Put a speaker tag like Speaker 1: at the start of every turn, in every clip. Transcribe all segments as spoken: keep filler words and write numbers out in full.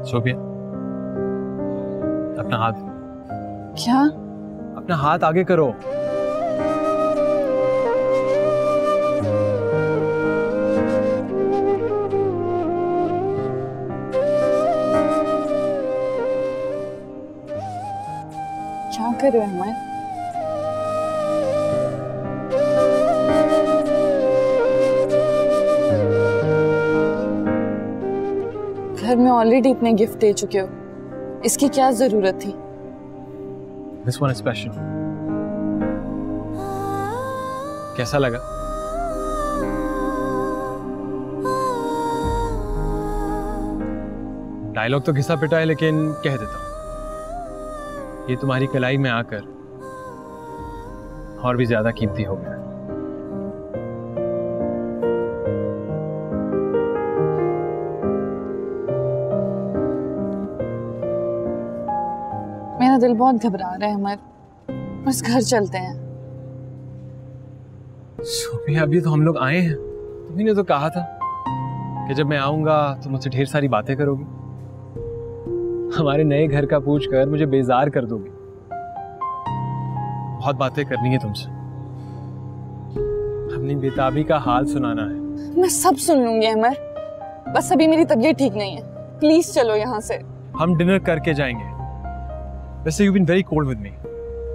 Speaker 1: Sophia, अपना हाथ।
Speaker 2: क्या?
Speaker 1: अपना हाथ आगे करो।
Speaker 2: क्या कर रहे हो अहमद? घर में ऑलरेडी इतने गिफ्ट दे चुके हो, इसकी क्या जरूरत थी?
Speaker 1: This one is special. कैसा लगा? डायलॉग तो घिसा पिटा है, लेकिन कह देता हूं, ये तुम्हारी कलाई में आकर और भी ज्यादा कीमती हो गया।
Speaker 2: मेरा दिल बहुत घबरा रहा है अमर, बस घर चलते हैं।
Speaker 1: सोफिया, अभी तो हम लोग आए हैं। तुम्ही ने तो कहा था कि जब मैं आऊंगा तो मुझसे ढेर सारी बातें करोगी, हमारे नए घर का पूछकर मुझे बेजार कर दोगी। बहुत बातें करनी है तुमसे, अपनी बेताबी का हाल सुनाना है।
Speaker 2: मैं सब सुन लूंगी अमर, बस अभी मेरी तबीयत ठीक नहीं है। प्लीज चलो यहाँ से।
Speaker 1: हम डिनर करके जाएंगे। वैसे you've been very cold with me,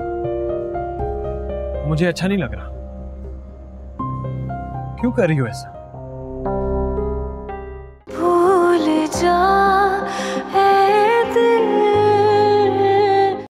Speaker 1: मुझे अच्छा नहीं लग रहा। क्यों कर रही हो ऐसा?